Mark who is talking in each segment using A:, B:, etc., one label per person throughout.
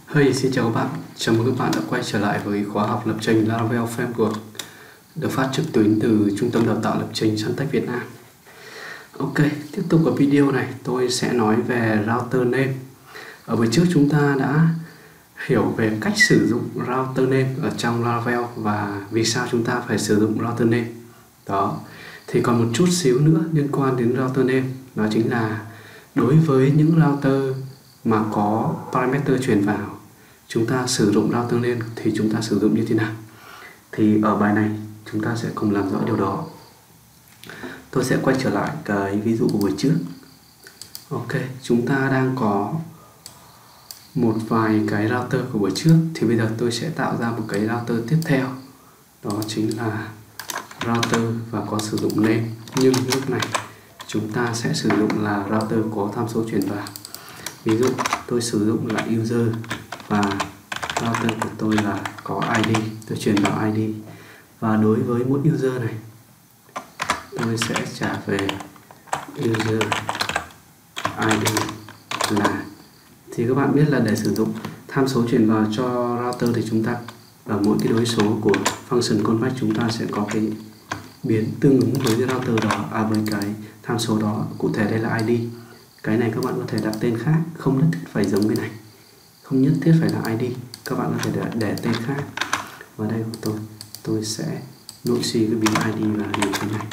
A: Hey, xin chào các bạn. Chào mừng các bạn đã quay trở lại với khóa học lập trình Laravel Framework được phát trực tuyến từ Trung tâm Đào tạo Lập trình Suntech Việt Nam. Ok, tiếp tục ở video này tôi sẽ nói về router name. Ở buổi trước chúng ta đã hiểu về cách sử dụng router name ở trong Laravel và vì sao chúng ta phải sử dụng router name. Đó, thì còn một chút xíu nữa liên quan đến router name, đó chính là đối với những router mà có parameter truyền vào, chúng ta sử dụng router name thì chúng ta sử dụng như thế nào? Thì ở bài này chúng ta sẽ cùng làm rõ điều đó. Tôi sẽ quay trở lại cái ví dụ của buổi trước. Ok, chúng ta đang có một vài cái router của buổi trước, thì bây giờ tôi sẽ tạo ra một cái router tiếp theo. Đó chính là router và có sử dụng name, nhưng lúc này chúng ta sẽ sử dụng là router có tham số truyền vào. Ví dụ tôi sử dụng là user và router của tôi là có ID, tôi truyền vào ID. Và đối với mỗi user này tôi sẽ trả về user ID là, thì các bạn biết là để sử dụng tham số truyền vào cho router thì chúng ta ở mỗi cái đối số của function callback chúng ta sẽ có cái biến tương ứng với cái router đó, với cái tham số đó. Cụ thể đây là ID. Cái này các bạn có thể đặt tên khác, không nhất thiết phải giống cái này, không nhất thiết phải là ID, các bạn có thể để tên khác. Và đây của tôi sẽ nội suy cái biến ID vào như thế này.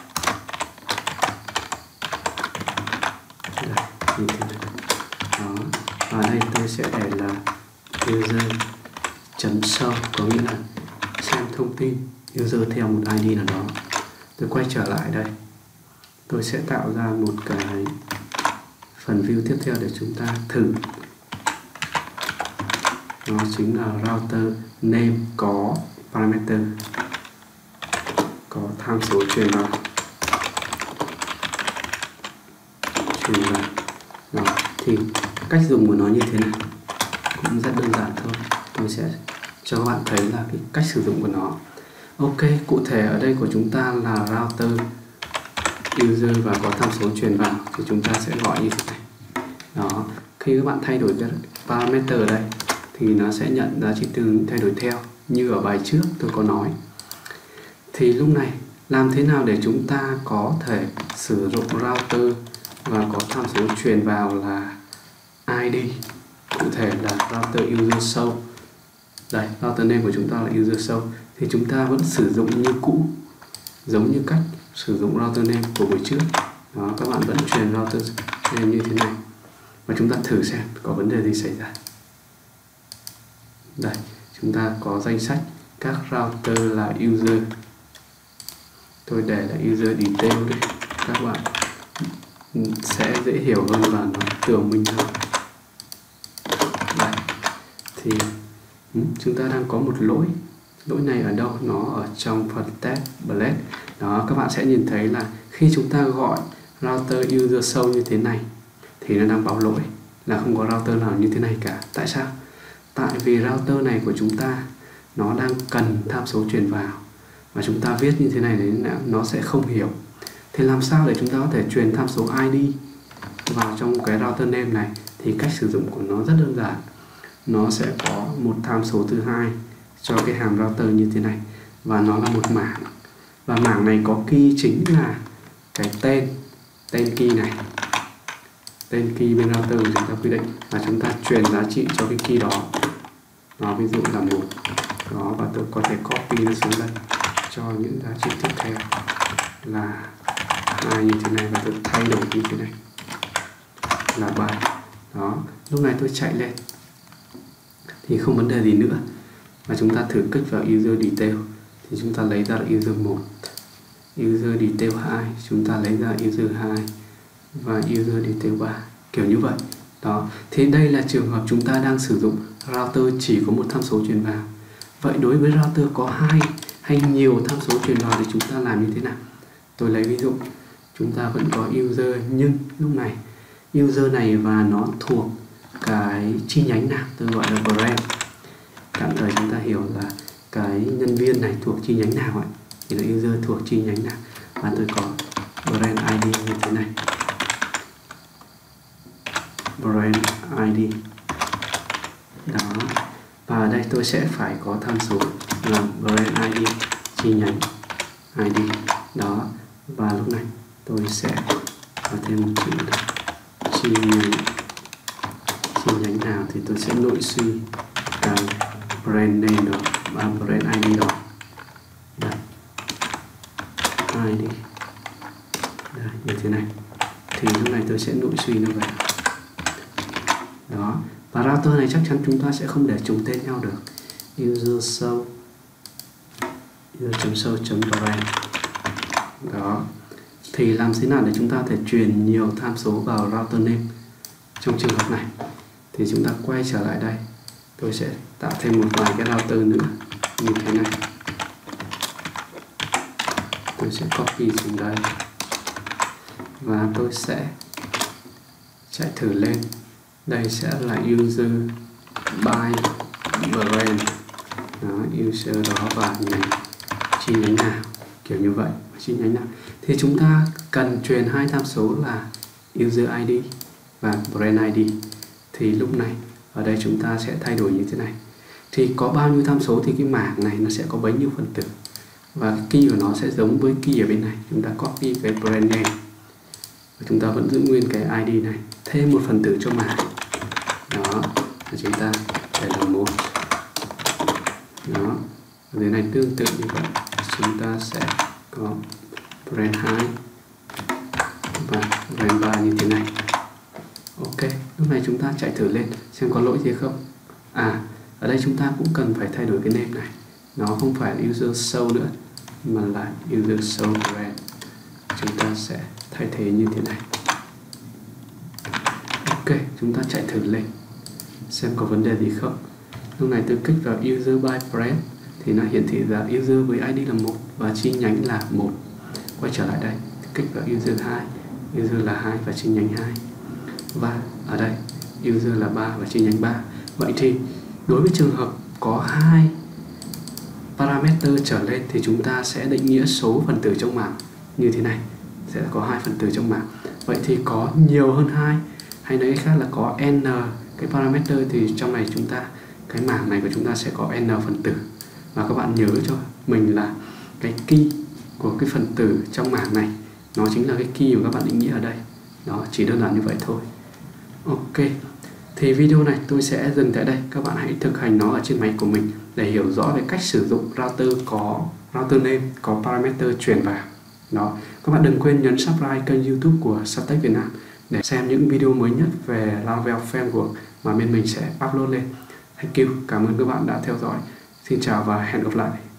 A: Đây, như thế này. Đó. Và đây tôi sẽ để là user.show, có nghĩa là xem thông tin user theo một ID nào đó. Tôi quay trở lại đây, tôi sẽ tạo ra một cái phần view tiếp theo để chúng ta thử. Đó chính là router name có parameter, có tham số truyền vào. Đó, thì cách dùng của nó như thế này cũng rất đơn giản thôi. Tôi sẽ cho các bạn thấy là cái cách sử dụng của nó. Ok, cụ thể ở đây của chúng ta là router user và có tham số truyền vào, thì chúng ta sẽ gọi như thế này. Đó, khi các bạn thay đổi cái parameter ở đây thì nó sẽ nhận giá trị tương ứng thay đổi theo, như ở bài trước tôi có nói. Thì lúc này làm thế nào để chúng ta có thể sử dụng router và có tham số truyền vào là ID, cụ thể là router user show. Đây, router name của chúng ta là user show, thì chúng ta vẫn sử dụng như cũ, giống như cách sử dụng router name của buổi trước. Đó, các bạn vẫn truyền router name như thế này và chúng ta thử xem có vấn đề gì xảy ra. Đây, chúng ta có danh sách các router là user. Tôi để là user detail đây, các bạn sẽ dễ hiểu hơn và nó tường minh hơn. Đây, thì chúng ta đang có một lỗi. Lỗi này ở đâu? Nó ở trong phần test blade. Đó, các bạn sẽ nhìn thấy là khi chúng ta gọi router user show như thế này thì nó đang báo lỗi là không có router nào như thế này cả. Tại sao? Tại vì router này của chúng ta nó đang cần tham số truyền vào, và chúng ta viết như thế này đấy nó sẽ không hiểu. Thì làm sao để chúng ta có thể truyền tham số ID vào trong cái router name này? Thì cách sử dụng của nó rất đơn giản. Nó sẽ có một tham số thứ hai cho cái hàm router như thế này, và nó là một mảng, và mảng này có key chính là cái tên key này, tên key bên router của chúng ta quy định, và chúng ta truyền giá trị cho cái key đó. Nó ví dụ là 1 đó, và tôi có thể copy nó xuống đây cho những giá trị tiếp theo là 2 như thế này, và tôi thay đổi như thế này là 3. Đó, lúc này tôi chạy lên thì không vấn đề gì nữa. Và chúng ta thử kích vào user detail thì chúng ta lấy ra là user 1, user detail 2 chúng ta lấy ra user 2 và user detail 3, kiểu như vậy. Đó, thì đây là trường hợp chúng ta đang sử dụng router chỉ có một tham số truyền vào. Vậy đối với router có 2 hay nhiều tham số truyền vào thì chúng ta làm như thế nào? Tôi lấy ví dụ, chúng ta vẫn có user, nhưng lúc này user này và nó thuộc cái chi nhánh nào? Tôi gọi là brand. Tạm thời chúng ta hiểu là cái nhân viên này thuộc chi nhánh nào ấy, thì là user thuộc chi nhánh nào, và tôi có brand ID như thế này. Brand ID Đó. Và ở đây tôi sẽ phải có tham số là brand ID chi nhánh ID. Đó. Và lúc này tôi sẽ có thêm một chữ chi nhánh nào thì tôi sẽ nội suy cái brand name đó và brand ID đó. Đây. ID. Đây, như thế này. Thì lúc này tôi sẽ nội suy nó về. Đó. Và router này chắc chắn chúng ta sẽ không để trùng tên nhau được. user.show.brand. Đó. Thì làm thế nào để chúng ta có thể truyền nhiều tham số vào router name? Trong trường hợp này thì chúng ta quay trở lại đây. Tôi sẽ tạo thêm một vài cái router nữa như thế này. Tôi sẽ copy xuống đây và tôi sẽ chạy thử lên. Đây sẽ là user by brand. Đó, user đó và chi nhánh nào, kiểu như vậy. Chi nhánh nào thì chúng ta cần truyền hai tham số là user ID và brand ID. Thì lúc này ở đây chúng ta sẽ thay đổi như thế này. Thì có bao nhiêu tham số thì cái mảng này nó sẽ có bấy nhiêu phần tử, và key của nó sẽ giống với key ở bên này. Chúng ta copy cái brand name và chúng ta vẫn giữ nguyên cái ID này, thêm một phần tử cho mảng. Đó, và chúng ta để là 1. Đó, ở dưới này tương tự như vậy, chúng ta sẽ có brand 2 và brand 3 như thế này. Ok, lúc này chúng ta chạy thử lên xem có lỗi gì không. Ở đây chúng ta cũng cần phải thay đổi cái name này. Nó không phải là user show nữa mà là user show brand. Chúng ta sẽ thay thế như thế này. Ok, chúng ta chạy thử lên xem có vấn đề gì không. Lúc này tôi kích vào user by brand thì nó hiển thị ra user với ID là 1 và chi nhánh là 1. Quay trở lại đây, kích vào user 2, user là 2 và chi nhánh 2. Và ở đây user là 3 và chi nhánh 3. Vậy thì đối với trường hợp có 2 parameter trở lên thì chúng ta sẽ định nghĩa số phần tử trong mảng như thế này. Sẽ có 2 phần tử trong mảng. Vậy thì có nhiều hơn 2, hay nói cách khác là có n cái parameter thì trong này chúng ta, cái mảng này của chúng ta sẽ có n phần tử. Và các bạn nhớ cho mình là cái key của cái phần tử trong mảng này nó chính là cái key mà các bạn định nghĩa ở đây. Đó, chỉ đơn giản như vậy thôi. Ok, thì video này tôi sẽ dừng tại đây. Các bạn hãy thực hành nó ở trên máy của mình để hiểu rõ về cách sử dụng router có router name, có parameter truyền vào. Đó, các bạn đừng quên nhấn subscribe kênh YouTube của Saptech Việt Nam để xem những video mới nhất về Laravel Framework mà bên mình sẽ upload lên. Thank you, cảm ơn các bạn đã theo dõi. Xin chào và hẹn gặp lại.